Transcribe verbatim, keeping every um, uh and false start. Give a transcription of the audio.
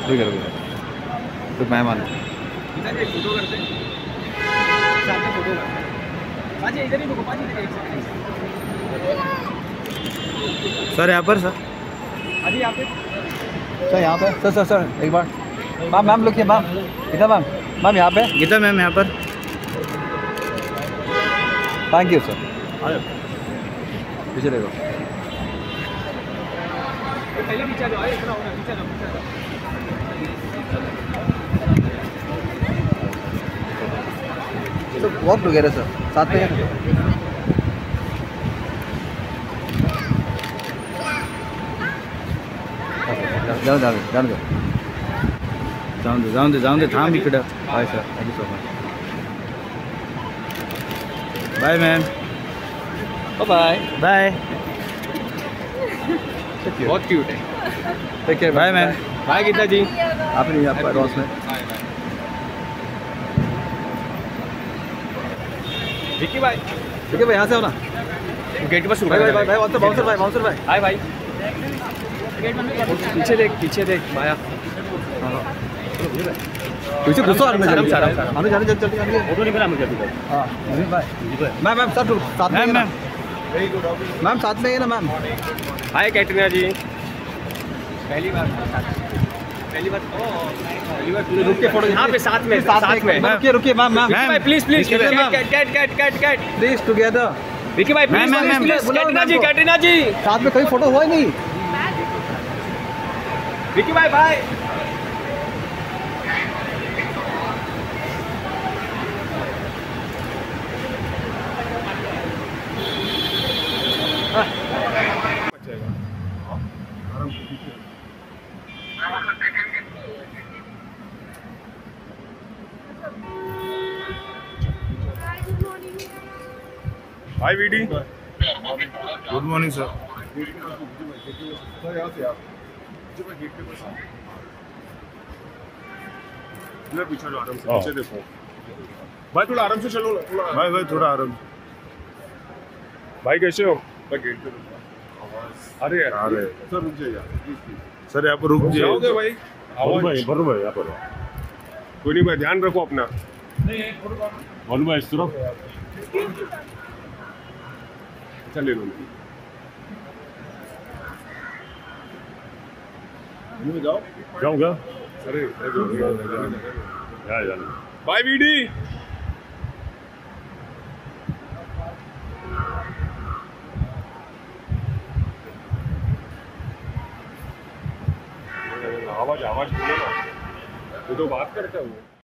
रुक रुक तो मेहमान फोटो करते साथ में फोटो करते पाजी इधर ही रुको पाजी इधर एक सेकंड सर यहाँ पर सर अभी यहाँ पे सर यहाँ पे सर सर सर एक बार मैम मैम लुकिए मैम गीता मैम मैम यहाँ पे गीता मैम यहाँ पर थैंक यू सर पीछे देखो पहले पीछे जाओ इतना होगा पीछे जाओ पीछे जाओ So walk together sir साथ में जाओ जाओ जाओ जाओ जाओ जाओ जाओ थांब इकडं bye sir thank you so much bye ma'am bye bye बहुत क्यूट है take care bye ma'am bye Geeta ji आप नहीं आप रॉस में विकी भाई ठीक है भाई यहाँ से हो ना गेट पर भाई भाई भाई भाई बाउंसर बाउंसर भाई बाउंसर भाई हाय भाई पीछे देख पीछे देख माया पीछे घुसो आने आराम जल्दी से, आराम से। आने जाने जल्दी जल्दी आने फोटो निकला मुझे अभी हां अभी भाई मैम मैम सर साथ में मैम मैम साथ में ही ना मैम हाय कैटरीना जी पहली बार पहली बार पहली बार रुक के फोटो यहाँ पे साथ में साथ में रुकिए रुकिए मैम मैम भाई प्लीज प्लीज विकी भाई, ma'am. Kat Kat Kat Kat Kat please together Vicky भाई please ma'am, ma'am, please ma'am, Katrina ji ma'am को। कैटरीना जी साथ में कोई फोटो हुआ ही नहीं विकी भाई bye hi VD good morning sir sir यहाँ से आप गेट पे बस पीछे जो आराम से पीछे देखो भाई थोड़ा आराम से चलो थोड़ा भाई भाई थोड़ा आराम भाई कैसे हो मैं गेट पे अरे अरे सर रुक जाइए सर यहाँ पर रुक जाइए भाई आवाज भाई भर भाई यहाँ पर कोई नहीं भाई ध्यान रखो अपना बोल भाई सुनो चल ले लो जाओ जाऊंगा अरे बाय वीडी आवाज आवाज बोलो ना ये तो बात करता हूँ